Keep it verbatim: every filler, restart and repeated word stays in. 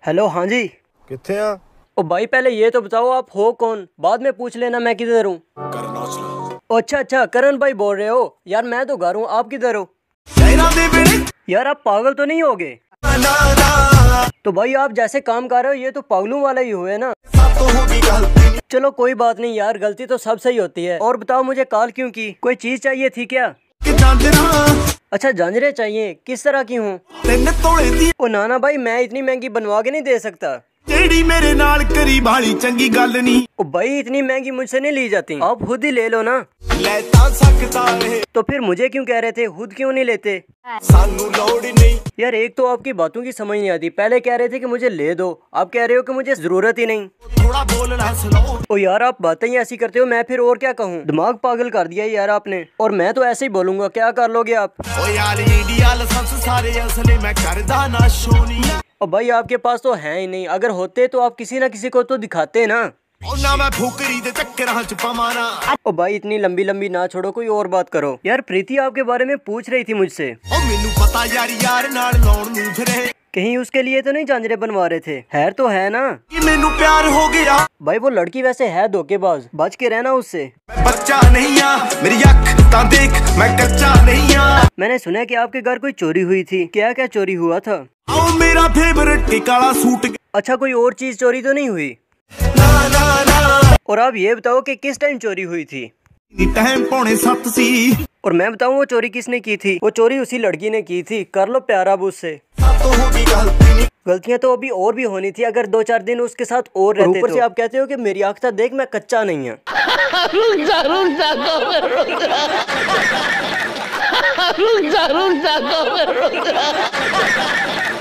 Hello, हाँ जी। किथे आ? ओ भाई पहले ये तो बताओ आप हो कौन, बाद में पूछ लेना मैं किधर हूँ। अच्छा अच्छा, करण भाई बोल रहे हो? यार मैं तो घर हूँ, आप किधर हो? यार आप पागल तो नहीं हो गए? तो भाई आप जैसे काम कर रहे हो ये तो पागलों वाला ही हुआ है ना। चलो कोई बात नहीं यार, गलती तो सब सही होती है। और बताओ मुझे कॉल क्यों की, कोई चीज चाहिए थी क्या? अच्छा झांझरें चाहिए, किस तरह की हूँ? ओ नाना भाई मैं इतनी महंगी बनवा के नहीं दे सकता। मेरे नाल करी भाली चंगी गल नहीं। ओ भाई इतनी महंगी मुझसे नहीं ली जाती, आप खुद ही ले लो ना। लेता सकता है। तो फिर मुझे क्यों कह रहे थे, खुद क्यों नहीं लेते? सानू लोड़ नहीं। यार एक तो आपकी बातों की समझ नहीं आती, पहले कह रहे थे कि मुझे ले दो, आप कह रहे हो कि मुझे जरूरत ही नहीं। थोड़ा बोलना स्लो। ओ यार आप बातें ही ऐसी करते हो, मैं फिर और क्या कहूँ, दिमाग पागल कर दिया यार आपने। और मैं तो ऐसे ही बोलूंगा, क्या कर लोगे आप? ओ यार इंडिया लाइसेंस सारे असले मैं करदा ना शोनी। और भाई आपके पास तो है ही नहीं, अगर होते तो आप किसी ना किसी को तो दिखाते ना। ओ ना मैं फुकरी दे चक्करां च पवाना। ओ भाई इतनी लंबी लंबी ना छोड़ो, कोई और बात करो। यार प्रीति आपके बारे में पूछ रही थी मुझसे। ओ मेनू पता यार यार नाल लाउण नू फिरे। कहीं उसके लिए तो नहीं झांझरें बनवा रहे थे? हैर तो है ना कि मेनू प्यार हो गया। भाई वो लड़की वैसे है धोखेबाज, बच के रहना उससे। बच्चा नहीं आ मेरी अख ता देख, मैं कच्चा नहीं आ। मैंने सुना है कि आपके घर कोई चोरी हुई थी, क्या क्या चोरी हुआ था? ओ मेरा फेवरेट के काला सूट। अच्छा कोई और चीज चोरी तो नहीं हुई? ना ना ना। और आप ये बताओ कि किस टाइम चोरी हुई थी? टाइम पौने सात सी। और मैं बताऊं वो चोरी किसने की थी? वो चोरी उसी लड़की ने की थी, कर लो प्यार अब उससे। तो होगी गलती। गलतियां तो अभी और भी होनी थी, अगर दो चार दिन उसके साथ और रहते। ऊपर से आप कहते हो कि मेरी आँख था देख मैं कच्चा नहीं है। रुक जा रुक जा रुक जा रुक जा रुक जा रुक जा